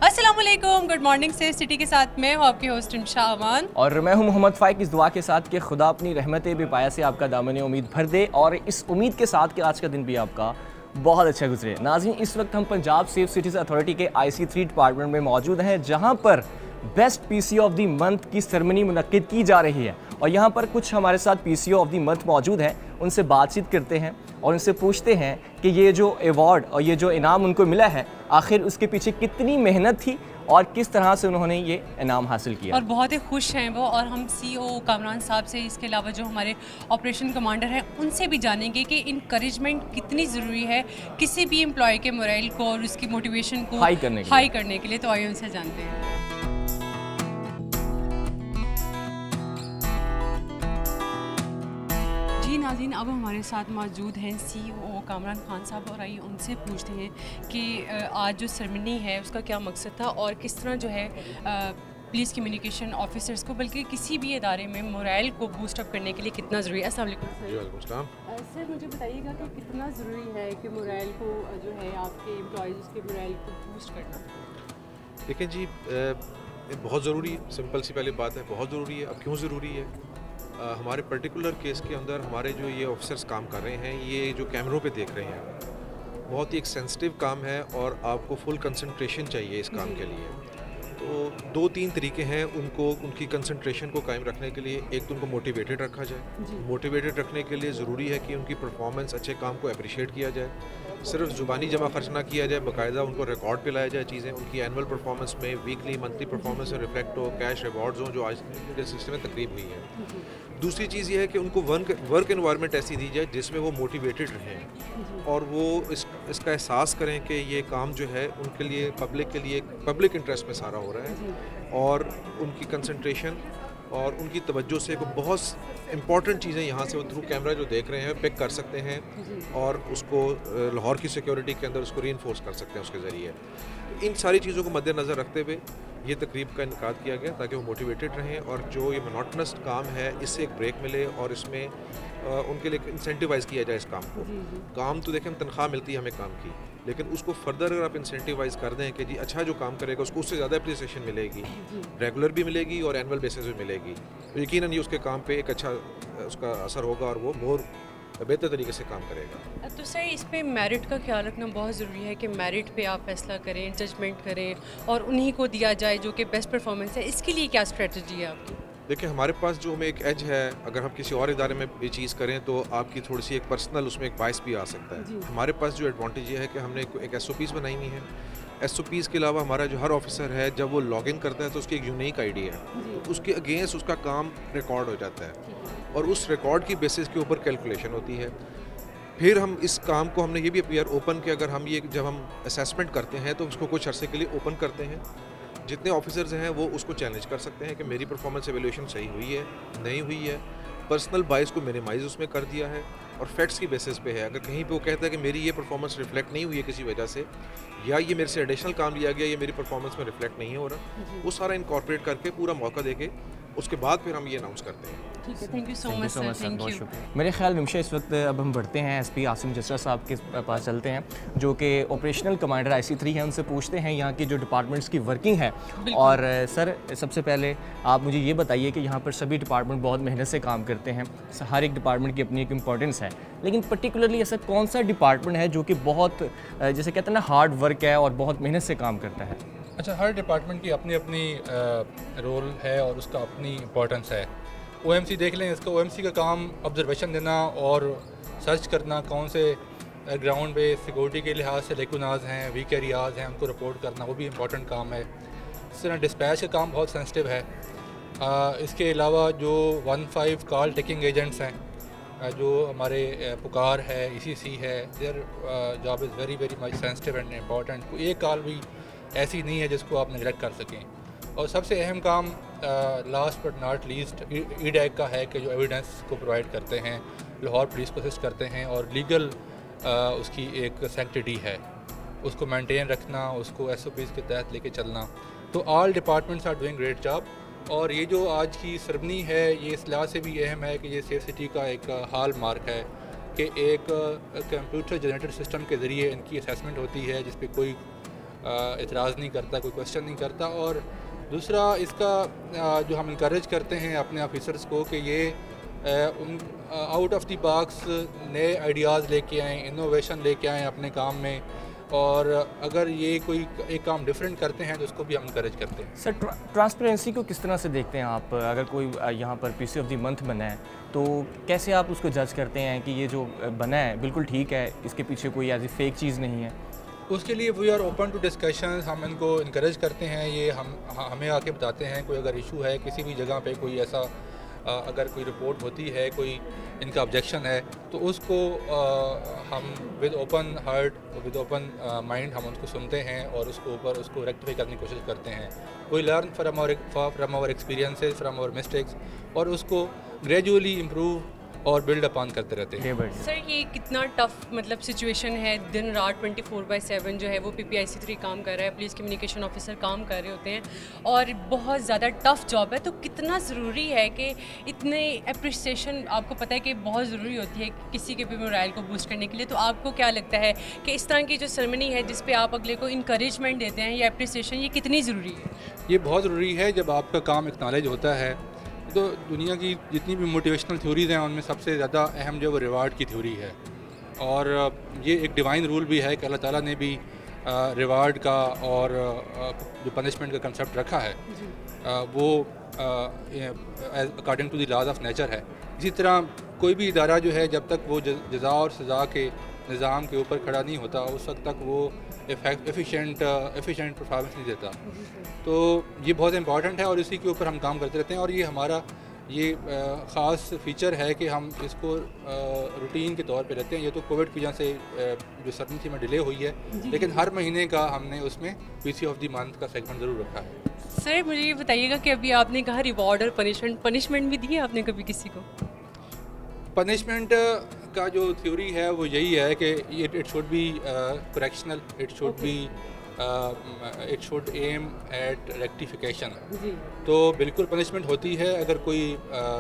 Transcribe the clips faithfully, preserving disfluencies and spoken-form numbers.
अस्सलाम वालेकुम, good morning से सिटी के साथ मैं हूँ आपकी होस्ट इंशा अमान और मैं हूँ मोहम्मद फाइक। इस दुआ के साथ कि खुदा अपनी रहमत बेपाया से आपका दामन उम्मीद भर दे और इस उम्मीद के साथ कि आज का दिन भी आपका बहुत अच्छा गुजरे। नाज़रीन, इस वक्त हम पंजाब सेफ सिटीज़ अथॉरिटी के आई सी थ्री डिपार्टमेंट में मौजूद हैं, जहाँ पर best P C O of the month की सेरेमनी मुनक्किद की जा रही है और यहाँ पर कुछ हमारे साथ P C O of the month मौजूद हैं। उनसे बातचीत करते हैं और उनसे पूछते हैं कि ये जो अवार्ड और ये जो इनाम उनको मिला है, आखिर उसके पीछे कितनी मेहनत थी और किस तरह से उन्होंने ये इनाम हासिल किया। और बहुत ही खुश हैं वो। और हम सी ओ कामरान साहब से, इसके अलावा जो हमारे ऑपरेशन कमांडर हैं, उनसे भी जानेंगे कि इनकरेजमेंट कितनी ज़रूरी है किसी भी एम्प्लॉय के मोरल को और उसकी मोटिवेशन को हाई करने के हाई करने के लिए। तो आइए उनसे जानते हैं। जी नाज़रीन, अब हमारे साथ मौजूद हैं सी ओ कामरान खान साहब और आइए उनसे पूछते हैं कि आज जो सेरेमनी है उसका क्या मकसद था और किस तरह जो है पुलिस कम्युनिकेशन ऑफिसर्स को, बल्कि किसी भी इदारे में मोरल को बूस्ट अप करने के लिए कितना ज़रूरी है। अस्सलाम वालेकुम सर। वालेकुम अस्सलाम। सर, मुझे बताइएगा कि कितना ज़रूरी है कि मोरल को जो है आपके एम्प्लॉयज़ के मोरल को बूस्ट करना। देखें जी, बहुत ज़रूरी है। सिंपल सी पहली बात है, बहुत ज़रूरी है। अब क्यों ज़रूरी है? आ, हमारे पर्टिकुलर केस के अंदर हमारे जो ये ऑफिसर्स काम कर रहे हैं, ये जो कैमरों पे देख रहे हैं, बहुत ही एक सेंसिटिव काम है और आपको फुल कंसंट्रेशन चाहिए इस काम के लिए। तो दो तीन तरीके हैं उनको उनकी कंसंट्रेशन को कायम रखने के लिए। एक तो उनको मोटिवेटेड रखा जाए। मोटिवेटेड रखने के लिए ज़रूरी है कि उनकी परफॉर्मेंस, अच्छे काम को अप्रिशिएट किया जाए। सिर्फ ज़ुबानी जमा खर्च ना किया जाए, बाकायदा उनको रिकॉर्ड पे लाया जाए चीज़ें। उनकी एनुअल परफॉर्मेंस में, वीकली, मंथली परफॉर्मेंस में रिफ्लेक्ट हो, कैश रिवॉर्ड्स हों जो आज के सिस्टम में तकरीब हुई है। दूसरी चीज़ ये है कि उनको वर्क वर्क एनवायरनमेंट ऐसी दी जाए जिसमें वो मोटिवेटेड रहें और वो इस इसका एहसास करें कि ये काम जो है उनके लिए, पब्लिक के लिए, पब्लिक इंटरेस्ट में सारा हो रहा है और उनकी कंसंट्रेशन और उनकी तवज्जो से को बहुत इंपॉर्टेंट चीज़ें यहाँ से वो थ्रू कैमरा जो देख रहे हैं पिक कर सकते हैं और उसको लाहौर की सिक्योरिटी के अंदर उसको रीइंफोर्स कर सकते हैं उसके ज़रिए। इन सारी चीज़ों को मद्देनज़र रखते हुए ये तकरीब का इनकाद किया गया ताकि वो मोटिवेटेड रहें और जो ये मोनोटोनस काम है इससे एक ब्रेक मिले और इसमें आ, उनके लिए इंसेंटिवाइज़ किया जाए इस काम को। काम तो देखें, तनख्वाह मिलती है हमें काम की, लेकिन उसको फर्दर अगर आप इंसेंटिवाइज़ कर दें कि जी अच्छा जो काम करेगा उसको उससे ज़्यादा अप्रिसिएशन मिलेगी, रेगुलर भी मिलेगी और एनुअल बेसिस भी मिलेगी, तो यकीनन ये उसके काम पे एक अच्छा उसका असर होगा और वो मोर बेहतर तरीके से काम करेगा। तो सर, इस पे मेरिट का ख्याल रखना बहुत ज़रूरी है कि मेरिट पे आप फैसला करें, जजमेंट करें और उन्हीं को दिया जाए जो कि बेस्ट परफॉर्मेंस है। इसके लिए क्या स्ट्रेटजी है आपकी? देखिए, हमारे पास जो हमें एक एज है, अगर हम किसी और इदारे में ये चीज़ करें तो आपकी थोड़ी सी एक पर्सनल उसमें एक बाइस भी आ सकता है। हमारे पास जो एडवांटेज ये है कि हमने एक एस ओ पीज़ बनाई हुई है। एस ओ पीज़ के अलावा हमारा जो हर ऑफिसर है जब वो लॉग इन करता है तो उसकी एक यूनिक आई डी है, तो उसके अगेंस्ट उसका काम रिकॉर्ड हो जाता है और उस रिकॉर्ड की बेसिस के ऊपर कैलकुलेशन होती है। फिर हम इस काम को, हमने ये भी वी आर ओपन कि अगर हम ये जब हम असेसमेंट करते हैं तो उसको कुछ अरसे के लिए ओपन करते हैं। जितने ऑफिसर्स हैं वो उसको चैलेंज कर सकते हैं कि मेरी परफॉर्मेंस एवेल्यूशन सही हुई है, नहीं हुई है। पर्सनल बाइस को मिनिमाइज उसमें कर दिया है और फैक्ट्स की बेसिस पे है। अगर कहीं पे वो कहता है कि मेरी ये परफॉर्मेंस रिफ्लेक्ट नहीं हुई है किसी वजह से, या ये मेरे से एडिशनल काम लिया गया, ये मेरी परफॉर्मेंस में रिफ्लेक्ट नहीं हो रहा, वो सारा इनकॉर्पोरेट करके पूरा मौका देके उसके बाद फिर हम ये अनाउंस करते हैं। ठीक है, thank you so much sir, thank you. मेरे ख्याल में इस वक्त अब हम बढ़ते हैं एस पी आसिम जसरा साहब के पास चलते हैं जो कि operational commander I C three हैं। उनसे पूछते हैं यहाँ की जो डिपार्टमेंट्स की वर्किंग है। और सर, सबसे पहले आप मुझे ये बताइए कि यहाँ पर सभी डिपार्टमेंट बहुत मेहनत से काम करते हैं, हर एक डिपार्टमेंट की अपनी एक इम्पोर्टेंस है, लेकिन पर्टिकुलरली ऐसा कौन सा डिपार्टमेंट है जो कि बहुत, जैसे कहते हैं ना, हार्ड वर्क है और बहुत मेहनत से काम करता है? अच्छा, हर डिपार्टमेंट की अपनी अपनी रोल है और उसका अपनी इम्पोर्टेंस है। ओ एम सी देख लें, इसका ओ एम सी का काम ऑब्जर्वेशन देना और सर्च करना कौन से ग्राउंड पे सिक्योरिटी के लिहाज से लेकुनाज हैं, वीक एरियाज़ हैं, उनको रिपोर्ट करना, वो भी इम्पोर्टेंट काम है। इस तरह डिस्पैच का काम बहुत सेंसिटिव है। आ, इसके अलावा जो one five call taking agents हैं, जो हमारे पुकार है, ई सी सी है, their job is very very much sensitive and important. कोई एक कॉल भी ऐसी नहीं है जिसको आप नेगलेक्ट कर सकें। और सबसे अहम काम last but not least E DAC का है कि जो एविडेंस को प्रोवाइड करते हैं, लाहौर पुलिस को असिस्ट करते हैं और लीगल उसकी एक सैंक्टिटी है, उसको मेंटेन रखना, उसको एस ओ पीज़ के तहत लेके चलना। तो all departments are doing great job. और ये जो आज की सेरेमनी है, ये इस लिहाज से भी अहम है कि ये सेफ सिटी का एक हाल मार्क है कि एक कंप्यूटर जनरेटेड सिस्टम के ज़रिए इनकी असेसमेंट होती है जिस पे कोई اعتراض نہیں کرتا, کوئی کویشچن نہیں کرتا. اور دوسرا اس کا جو ہم انکریج کرتے ہیں اپنے آفیسرس کو کہ یہ ان آؤٹ آف دی باکس نئے آئیڈیاز لے کے آئیں, انوویشن لے کے آئیں اپنے کام میں, اور اگر یہ کوئی ایک کام ڈفرینٹ کرتے ہیں تو اس کو بھی ہم انکریج کرتے ہیں. سر ٹرانسپیرنسی کو کس طرح سے دیکھتے ہیں آپ؟ اگر کوئی یہاں پر پی سی آف دی منتھ بنا ہے تو کیسے آپ اس کو جج کرتے ہیں کہ یہ جو بنا ہے بالکل ٹھیک ہے, اس کے پیچھے کوئی ایسی فیک چیز نہیں ہے؟ اس کے لیے we are open to discussion, ہم ان کو انکریج کرتے ہیں. یہ ہم ہمیں آ کے بتاتے ہیں کوئی اگر ایشو ہے کسی بھی جگہ پہ, کوئی ایسا اگر کوئی رپورٹ ہوتی ہے, کوئی ان کا آبجیکشن ہے, تو اس کو ہم with open heart with open mind ہم اس کو سنتے ہیں اور اس کو اوپر اس کو ریکٹیفائی کرنے کی کوشش کرتے ہیں. وی لرن فرام اور from our experiences, from our mistakes, اور اس کو گریجولی امپروو اور بلڈ اپان کرتے رہتے ہیں. سر یہ کتنا ٹف مطلب سچویشن ہے, دن رات ٹوئنٹی فور بائی سیون جو ہے وہ پی پی آئی سی تھری کام کر رہا ہے, پولیس کمیونیکیشن آفیسر کام کر رہے ہوتے ہیں, اور بہت زیادہ ٹف جاب ہے. تو کتنا ضروری ہے کہ اتنے اپریسیشن آپ کو پتہ ہے کہ بہت ضروری ہوتی ہے کسی کے بھی مورائل کو بوسٹ کرنے کے لیے. تو آپ کو کیا لگتا ہے کہ اس طرح کی جو سرمنی ہے جس پہ آپ اگلے کو انکریجمنٹ دیتے ہیں یا اپریسیشن, یہ کتنی ضروری ہے؟ یہ بہت ضروری ہے. جب آپ کا کام ایکنالج ہوتا ہے تو دنیا کی جتنی بھی موٹیویشنل تھیوریز ہیں ان میں سب سے زیادہ اہم جو وہ ریوارڈ کی تھیوری ہے, اور یہ ایک ڈیوائن رول بھی ہے کہ اللہ تعالیٰ نے بھی ریوارڈ کا اور جو پنشمنٹ کا کنسیپٹ رکھا ہے وہ according to the laws of nature ہے. اسی طرح کوئی بھی ادارہ جو ہے جب تک وہ جزا اور سزا کے نظام کے اوپر کھڑا نہیں ہوتا اس وقت تک وہ ایفیشینٹ ایفیشینٹ پرفارمنس نہیں دیتا. تو یہ بہت امپورٹنٹ ہے اور اسی کے اوپر ہم کام کرتے رہتے ہیں. اور یہ ہمارا یہ خاص فیچر ہے کہ ہم اس کو روٹین کے طور پہ رہتے ہیں. یہ تو کووڈ کی وجہ سے جو سرنی تھی میں ڈیلے ہوئی ہے, لیکن ہر مہینے کا ہم نے اس میں P C of the month کا سیگمنٹ ضرور رکھا ہے. سر مجھے یہ بتائیے گا کہ ابھی آپ نے کہا ریوارڈ اور پنشمنٹ, پنشمنٹ بھی دی ہے آپ نے کبھی کسی کو؟ پنشمنٹ کا جو تھیوری ہے وہ یہی ہے کہ it should be correctional, it should be it should aim at rectification. تو بالکل پنشمنٹ ہوتی ہے اگر کوئی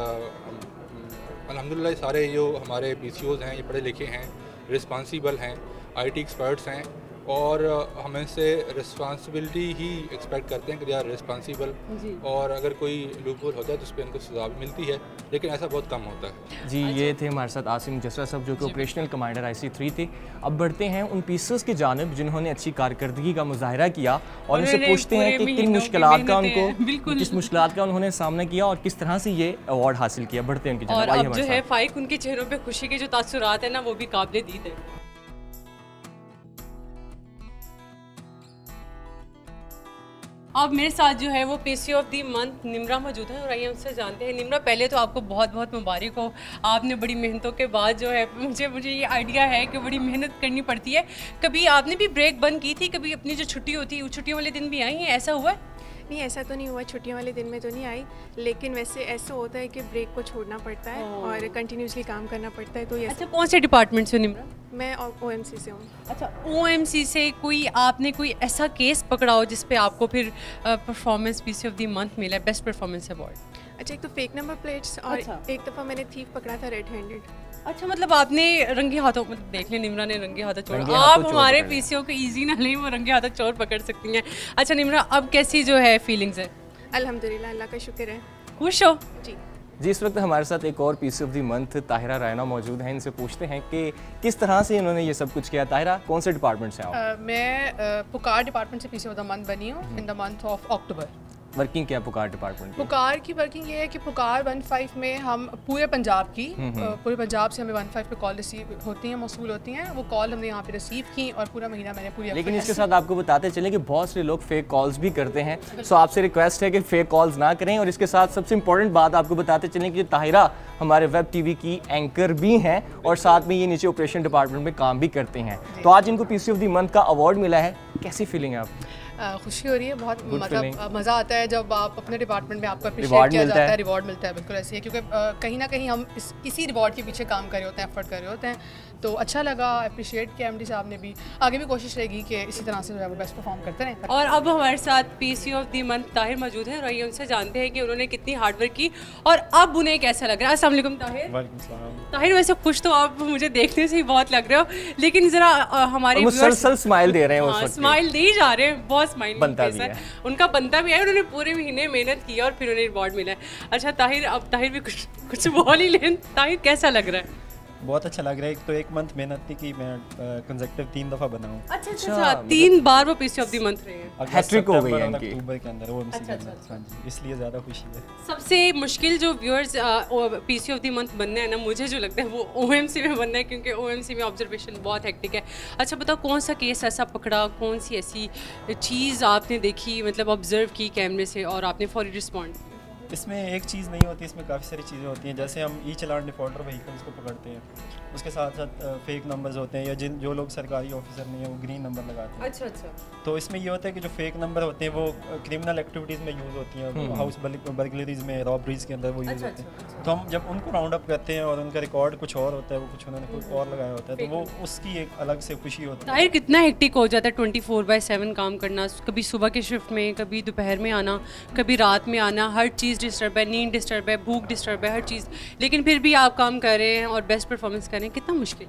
الحمدللہ سارے جو ہمارے پی سی اوز ہیں یہ پڑھے لکھے ہیں, رسپانسیبل ہیں, آئی ٹی ایکسپرٹس ہیں, اور ہمیں سے رسپانسبلٹی ہی ایکسپیکٹ کرتے ہیں کہ دے آر رسپانسیبل. اور اگر کوئی لوپ ہول ہوتا ہے تو اس پہ ان کو سزا بھی ملتی ہے, لیکن ایسا بہت کم ہوتا ہے. جی یہ تھے ہمارے ساتھ عاصم جسرا صاحب جو کہ operational commander I C three تھے. اب بڑھتے ہیں ان پیسز کی جانب جنہوں نے اچھی کارکردگی کا مظاہرہ کیا, اور ان سے پوچھتے ہیں کہ کن مشکلات کا ان کو کس مشکلات کا انہوں نے سامنا کیا اور کس طرح سے یہ ایوارڈ حاصل کیا. بڑھتے ہیں ان کی جانب. اور اب جو ہے فائق ان کے چہروں پہ خوشی کے جو تاثرات ہیں نا وہ بھی قابل دید ہیں. اب میرے ساتھ جو ہے وہ P C of the month Nimra موجود ہے, اور آئیے ان سے جانتے ہیں. نمرا پہلے تو آپ کو بہت بہت مبارک ہو, آپ نے بڑی محنتوں کے بعد جو ہے مجھے مجھے یہ آئیڈیا ہے کہ بڑی محنت کرنی پڑتی ہے. کبھی آپ نے بھی بریک بند کی تھی, کبھی اپنی جو چھٹی ہوتی ہے چھٹیوں والے دن بھی آئی ہیں, ایسا ہوا ہے؟ نہیں ایسا تو نہیں ہوا, چھٹیوں والے دن میں تو نہیں آئی, لیکن ویسے ایسا ہوتا ہے کہ بریک کو چھوڑنا پڑتا ہے اور کنٹینیوسلی کام کرنا پڑتا ہے. تو یہ اچھا کون سے ڈپارٹمنٹ سے نمرا؟ میں او ایم سی سے ہوں. اچھا او ایم سی سے کوئی آپ نے کوئی ایسا کیس پکڑا ہو جس پہ آپ کو پھر performance P C of the month ملا ہے, بیسٹ پرفارمنس ایوارڈ؟ اچھا ایک تو فیک نمبر پلیٹس, اور ایک دفعہ میں نے تھیف پکڑا تھا ریڈ ہینڈیڈ. اچھا مطلب آپ نے رنگے ہاتھوں, مطلب دیکھ لیں نمرا نے رنگے ہاتھوں چور, آپ ہمارے پی سی او کو ایزی نہ لیں, وہ رنگے ہاتھوں چور پکڑ سکتی ہیں. اچھا نمرا اب کیسی جو ہے فیلنگز ہے؟ الحمدللہ اللہ کا شکر ہے, خوش ہو؟ جی جی اس وقت ہمارے ساتھ ایک اور P C of the month Tahira Raina موجود ہیں. ان سے پوچھتے ہیں کہ کس طرح سے انہوں نے یہ سب کچھ کیا. طاہرہ کون سے ڈپارٹمنٹ سے آپ؟ میں پکار ڈپارٹمنٹ سے پی سی آف دا منتھ بنی ہوں in the month of October. Working کیا پکار ڈپارٹمنٹ؟ پکار کی ورکنگ یہ ہے کہ پکار ون فائیو میں ہم پورے پنجاب کی پورے پنجاب سے ہمیں ون فائیو پہ کال ریسیو ہوتی ہیں, موصول ہوتی ہیں. وہ کال ہم نے یہاں پہ ریسیو کی اور پورا مہینہ میں نے پوری. لیکن اس کے ساتھ آپ کو بتاتے چلیں کہ بہت سے لوگ فیک کالز بھی کرتے ہیں, سو آپ سے ریکویسٹ ہے کہ فیک کالز نہ کریں. اور اس کے ساتھ سب سے امپورٹنٹ بات آپ کو بتاتے چلیں کہ طاہرہ ہمارے ویب ٹی وی کی اینکر بھی ہیں, اور ساتھ میں یہ نیچے آپریشن ڈپارٹمنٹ میں کام بھی کرتے ہیں. تو آج ان کو P C of the month کا ایوارڈ ملا ہے, کیسی فیلنگ ہے آپ؟ خوشی ہو رہی ہے بہت, مطلب مزہ آتا ہے جب آپ اپنے ڈپارٹمنٹ میں آپ کو اپریشیٹ Reward کیا ملتا جاتا ہے. ہے, ریوارڈ ملتا ہے. بالکل ایسے ہی ہے, کیونکہ کہیں نہ کہیں ہم اس اسی ریوارڈ کے پیچھے کام کر رہے ہوتے ہیں, ایفرٹ کر رہے ہوتے ہیں. تو اچھا لگا, اپریشیٹ کیا ایم ڈی صاحب نے بھی. آگے بھی کوشش رہے گی کہ اسی طرح سے جو ہے وہ بیسٹ پرفارم کرتے رہیں. اور اب ہمارے ساتھ P C of the month Tahir موجود ہیں, اور آئیے ان سے جانتے ہیں کہ انہوں نے کتنی ہارڈ ورک کی اور اب انہیں کیسا لگ رہا ہے. السلام علیکم طاہر. وعلیکم السلام. طاہر ویسے خوش تو آپ مجھے دیکھنے سے ہی بہت لگ رہے ہو, لیکن ذرا ہمارے مسلسل اسمائل دے رہے ہیں, اس وقت اسمائل دے ہی جا رہے ہیں, بہت اسمائل بنتا بھی ہے, ان کا بنتا بھی ہے. انہوں نے پورے مہینے محنت کی اور پھر انہیں ریوارڈ ملا ہے. اچھا طاہر, اب طاہر بھی کچھ کچھ بول ہی لیں. طاہر کیسا لگ رہا ہے؟ بہت اچھا لگ رہا ہے. ایک تو ایک منتھ محنت نہیں کی, میں کنزیکٹیو تین دفعہ بنا ہوں. اچھا اچھا, تین بار وہ P C of the month رہے ہیں. ہیٹرک ہو گئی ہے ان کی اکتوبر کے اندر, وہ ایم سی کے اندر, اس لیے زیادہ خوشی ہے. سب سے مشکل جو viewers P C of the month بننا ہے نا, مجھے جو لگتا ہے وہ او ایم سی میں بننا ہے, کیونکہ او ایم سی میں آبزرویشن بہت ہیکٹک ہے. اچھا بتاؤ, کون سا کیس ایسا پکڑا, کون سی ایسی چیز آپ نے دیکھی, مطلب آبزرو کی کیمرے سے اور آپ نے فوری رسپونڈ؟ اس میں ایک چیز نہیں ہوتی, اس میں کافی ساری چیزیں ہوتی ہیں. جیسے ہم ای چلان ڈیفالٹر وہیکلس کو پکڑتے ہیں, اس کے ساتھ ساتھ فیک نمبرز ہوتے ہیں, یا جن جو لوگ سرکاری آفیسر نہیں ہیں وہ گرین نمبر لگاتے ہیں. اچھا اچھا. تو اس میں یہ ہوتا ہے کہ جو فیک نمبر ہوتے ہیں وہ کرمنل ایکٹیویٹیز میں یوز ہوتی ہیں, ہاؤس برگلریز میں, رابریز کے اندر وہ یوز ہوتے ہیں. تو ہم جب ان کو راؤنڈ اپ کرتے ہیں اور ان کا ریکارڈ کچھ اور ہوتا ہے, وہ کچھ انہوں نے کوئی اور لگایا ہوتا ہے, تو وہ اس کی ایک الگ سے خوشی ہوتی ہے. طاہر کتنا ہیکٹک ہو جاتا ہے ٹوئنٹی فور بائی سیون کام کرنا, کبھی صبح کے شفٹ میں, کبھی دوپہر میں آنا, کبھی رات میں آنا, ہر چیز ڈسٹرب ہے, نیند ڈسٹرب ہے, بھوک ڈسٹرب ہے, ہر چیز, لیکن پھر بھی آپ کام کر رہے ہیں اور بیسٹ پرفارمنس کر رہے ہیں. کتنا مشکل؟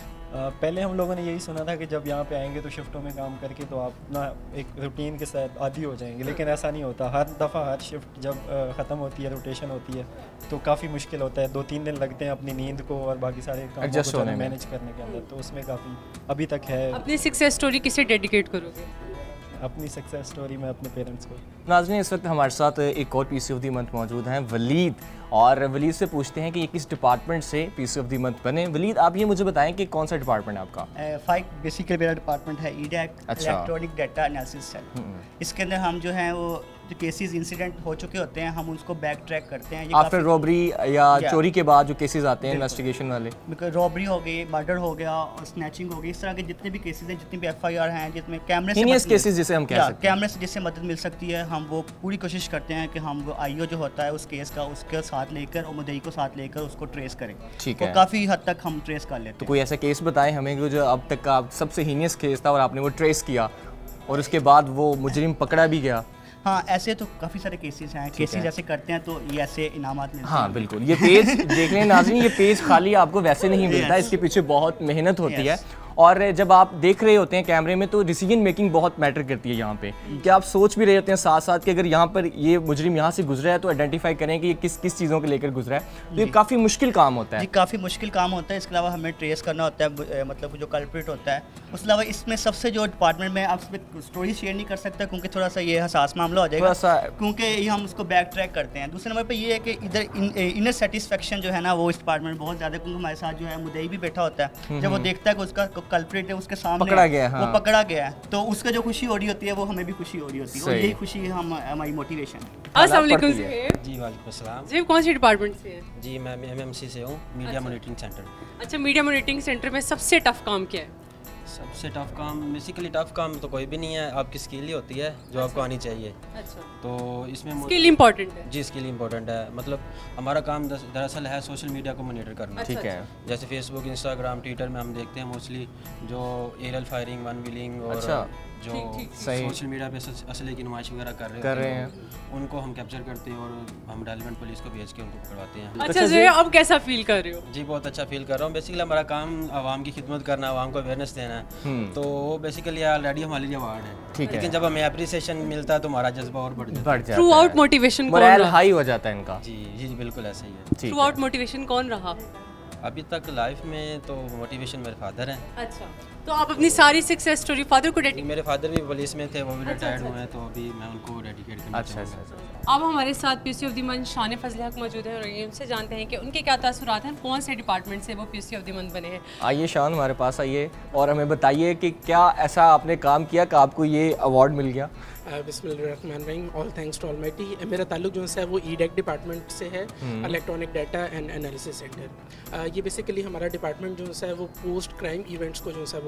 پہلے ہم لوگوں نے یہی سنا تھا کہ جب یہاں پہ آئیں گے تو شفٹوں میں کام کر کے تو آپ نا ایک روٹین کے ساتھ عادی ہو جائیں گے, لیکن ایسا نہیں ہوتا. ہر دفعہ ہر شفٹ جب ختم ہوتی ہے, روٹیشن ہوتی ہے, تو کافی مشکل ہوتا ہے. دو تین دن لگتے ہیں اپنی نیند کو اور باقی سارے کاموں کو مینیج کرنے کے اندر, تو اس میں کافی ابھی تک ہے. اپنی سکسیس اسٹوری کسے ڈیڈیکیٹ کرو گے؟ اپنی سکسیس اسٹوری میں اپنے پیرنٹس کو. ناظرین, اس وقت ہمارے ساتھ ایک اور P C of the month موجود ہیں, ولید, اور ولید سے پوچھتے ہیں کہ یہ کس ڈپارٹمنٹ سے پی سی آف دی منتھ بنے. ولید, آپ یہ مجھے بتائیں کہ کون سا ڈپارٹمنٹ ہے آپ کا؟ فائک بیسیکلی میرا ڈپارٹمنٹ ہے E DAC, electronic data analysis cell. اس کے اندر ہم جو ہیں وہ جو کیسز انسیڈنٹ ہو چکے ہوتے ہیں, ہم اس کو بیک ٹریک کرتے ہیں. آفٹر روبری یا چوری کے بعد جو کیسز آتے ہیں انویسٹیگیشن والے, روبری ہو گئی, مرڈر ہو گیا اور اسنیچنگ ہو گئی, اس طرح کے جتنے بھی کیسز ہیں, جتنی بھی ایف آئی آر ہیں, جس میں کیمرے سے کیسز جسے ہم کہہ سکتے ہیں, کیمرے سے جس سے مدد مل سکتی ہے, ہم وہ پوری کوشش کرتے ہیں کہ ہم وہ آئی او جو ہوتا ہے اس کیس کا, اس کے ساتھ لے کر اور مدعی کو ساتھ لے کر اس کو ٹریس کریں. ٹھیک ہے, کافی حد تک ہم ٹریس کر لیتے ہیں. تو کوئی ایسا کیس بتائیں ہمیں جو اب تک کا سب سے ہینیس کیس تھا اور آپ نے وہ ٹریس کیا اور اس کے بعد وہ مجرم پکڑا بھی گیا. ہاں, ایسے تو کافی سارے کیسز ہیں, کیسز جیسے کرتے ہیں تو یہ ایسے انعامات ملتے ہیں. ہاں بالکل, یہ پیج دیکھ لیں ناظرین, یہ پیج خالی آپ کو ویسے نہیں ملتا, اس کے پیچھے بہت محنت ہوتی ہے. اور جب آپ دیکھ رہے ہوتے ہیں کیمرے میں تو ڈیسیجن میکنگ بہت میٹر کرتی ہے یہاں پہ, کہ آپ سوچ بھی رہے ہوتے ہیں ساتھ ساتھ کہ اگر یہاں پر یہ مجرم یہاں سے گزرا ہے تو آئیڈینٹیفائی کریں کہ یہ کس کس چیزوں کو لے کر گزرا ہے. تو یہ کافی مشکل کام ہوتا ہے. جی کافی مشکل کام ہوتا ہے. اس کے علاوہ ہمیں ٹریس کرنا ہوتا ہے, مطلب جو کلپریٹ ہوتا ہے. اس کے علاوہ اس میں سب سے جو ڈپارٹمنٹ میں آپ اسٹوری شیئر نہیں کر سکتا کیونکہ تھوڑا سا یہ حساس معاملہ ہو جائے گا, کیونکہ یہ ہم اس کو بیک ٹریک کرتے ہیں. دوسرے نمبر پہ یہ ہے کہ ادھر انر سیٹسفیکشن جو ہے نا وہ اس ڈپارٹمنٹ میں بہت زیادہ, کیونکہ ہمارے ساتھ جو ہے مدعی بھی بیٹھا ہوتا ہے, جب وہ دیکھتا ہے کہ اس کا کلپریٹ ہے اس کے پکڑا گیا ہے, وہ پکڑا گیا ہے, تو اس کا جو خوشی ہو رہی ہوتی ہے وہ ہمیں بھی خوشی ہو رہی ہوتی ہے, اور یہی خوشی ہم ہماری موٹیویشن ہے. السلام علیکم. جی وعلیکم السلام. جی کون سی ڈپارٹمنٹ سے ہیں؟ جی میں ایم ایم سی سے ہوں, میڈیا مانیٹرنگ سینٹر. اچھا, میڈیا مانیٹرنگ سینٹر میں سب سے ٹف کام کیا ہے؟ سب سے ٹف کام بیسیکلی ٹف کام تو کوئی بھی نہیں ہے, آپ کی اسکل ہی ہوتی ہے جو آپ کو آنی چاہیے. اچھا, تو اس میں اسکل امپورٹنٹ ہے. جی اسکل امپورٹنٹ ہے, مطلب ہمارا کام دراصل ہے سوشل میڈیا کو مانیٹر کرنا. ٹھیک ہے, جیسے فیس بک, انسٹاگرام, ٹویٹر میں ہم دیکھتے ہیں موسٹلی جو ایریل فائرنگ, ون ویلنگ اور جو سوشل میڈیا پہ اسلحے کی نمائش وغیرہ کر رہے کر رہے ہیں, ان کو ہم کیپچر کرتے ہیں اور ہم ریلیونٹ پولیس کو بھیج کے ان کو پکڑواتے ہیں. اچھا جی, اب کیسا فیل کر رہے ہو؟ جی بہت اچھا فیل کر رہا ہوں. بیسیکلی ہمارا کام عوام کی خدمت کرنا, عوام کو اویئرنیس دینا ہے, تو وہ بیسیکلی آلریڈی ہمارے لیے اوارڈ ہے. لیکن جب ہمیں اپریسیشن ملتا ہے تو ہمارا جذبہ اور بڑھ جاتا ہے, throughout motivation morale high ہو جاتا ہے ان کا. جی جی بالکل ایسا ہی ہے. تھرو آؤٹ موٹیویشن کون رہا ابھی تک لائف میں؟ تو موٹیویشن میرے فادر ہیں. اچھا, تو آپ اپنی ساری سکسیس اسٹوری فادر کو ڈیڈیکیٹ؟ میرے فادر بھی پولیس میں تھے, وہ بھی ریٹائرڈ ہوئے ہیں, تو ابھی میں ان کو ڈیڈیکیٹ کرنا چاہوں گا. اب ہمارے ساتھ P C of the month شان فضل حق موجود ہیں, اور ان سے جانتے ہیں کہ ان کے کیا تاثرات ہیں, کون سے ڈپارٹمنٹ سے وہ P C of the month بنے ہیں. آئیے شان, ہمارے پاس آئیے اور ہمیں بتائیے کہ کیا ایسا آپ نے کام کیا کہ آپ کو یہ ایوارڈ مل گیا. بسم اللہ الرحمن الرحیم. All thanks to almighty. میرا تعلق جو ہے وہ ای ڈیک ڈپارٹمنٹ سے ہے, electronic data and analysis centre. یہ بیسیکلی ہمارا ڈپارٹمنٹ جو ہے وہ پوسٹ کرائم ایونٹس کو جو ہے وہ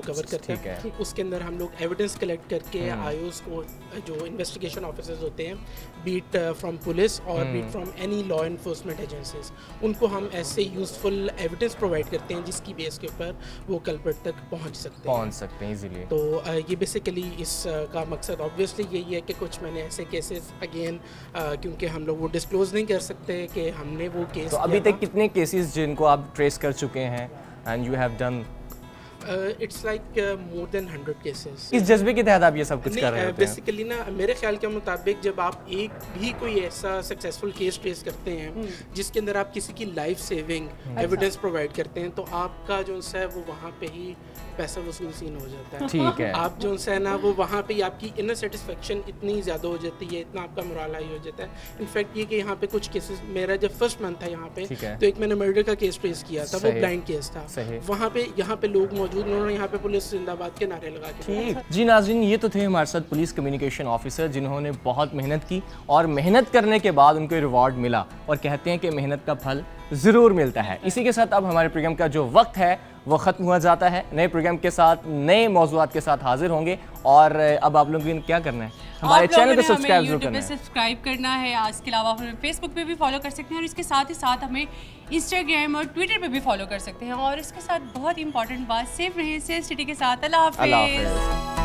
کور کرتے ہیں. اس کے اندر ہم لوگ ایویڈنس کلیکٹ کر کے آئی اوز کو جو انویسٹیگیشن آفیسرز ہوتے ہیں بیٹ فرام پولیس اور be it from any law enforcement agencies, ان کو ہم ایسے یوزفل ایویڈنس پرووائڈ کرتے ہیں جس کی بیس کے اوپر وہ کلپریٹ تک پہنچ سکتے ہیں پہنچ سکتے ہیں ایزیلی. تو یہ بیسیکلی اس کا مقصد آبویسلی یہی ہے کہ کچھ میں نے ایسے کیسز اگین کیونکہ ہم لوگ وہ ڈسکلوز نہیں کر سکتے کہ ہم نے وہ کیس. تو ابھی تک کتنے کیسز جن کو آپ ٹریس کر چکے ہیں and you have done? It's like more than hundred cases. اس جذبے کے تحت آپ یہ سب کچھ کر رہے ہیں؟ بیسیکلی نا میرے خیال کے مطابق جب آپ ایک بھی کوئی ایسا سکسیزفل کیس ٹریس کرتے ہیں جس کے اندر آپ کسی کی لائف سیونگ ایویڈنس پرووائڈ کرتے ہیں تو آپ کا جو ہے وہ وہاں پہ ہی پیسہ وصول سین ہو جاتا ہے. ٹھیک ہے. آپ جو ہے نا وہ وہاں پہ آپ کی انر سیٹسفیکشن اتنی زیادہ ہو جاتی ہے, اتنا آپ کا مرال ہائی ہو جاتا ہے. انفیکٹ یہ کہ یہاں پہ کچھ کیسز, میرا جب فرسٹ منتھ تھا یہاں پہ تو ایک میں نے مرڈر کا کیس ٹریس کیا تھا, وہ بلائنڈ کیس تھا. وہاں پہ یہاں پہ لوگ موجود, انہوں نے یہاں پہ پولیس زندہ باد کے نعرے لگا کے. جی ناظرین, یہ تو تھے ہمارے ساتھ پولیس کمیونیکیشن آفیسر جنہوں نے بہت محنت کی اور محنت کرنے کے بعد ان کو ریوارڈ ملا, اور کہتے ہیں کہ محنت کا پھل ضرور ملتا ہے. اسی کے ساتھ اب ہمارے پروگرام کا جو وقت ہے وہ ختم ہوا جاتا ہے. نئے پروگرام کے ساتھ نئے موضوعات کے ساتھ حاضر ہوں گے, اور اب آپ لوگوں کو کیا کرنا ہے, ہمارے چینل کو سبسکرائب ضرور کرنا ہے. سبسکرائب کرنا ہے. اس کے علاوہ ہمیں فیس بک پہ بھی فالو کر سکتے ہیں, اور اس کے ساتھ ہی ساتھ ہمیں انسٹاگرام اور ٹویٹر پہ بھی فالو کر سکتے ہیں. اور اس کے ساتھ بہت امپورٹنٹ بات, سیف رہیں سیف سٹی کے ساتھ. اللہ حافظ.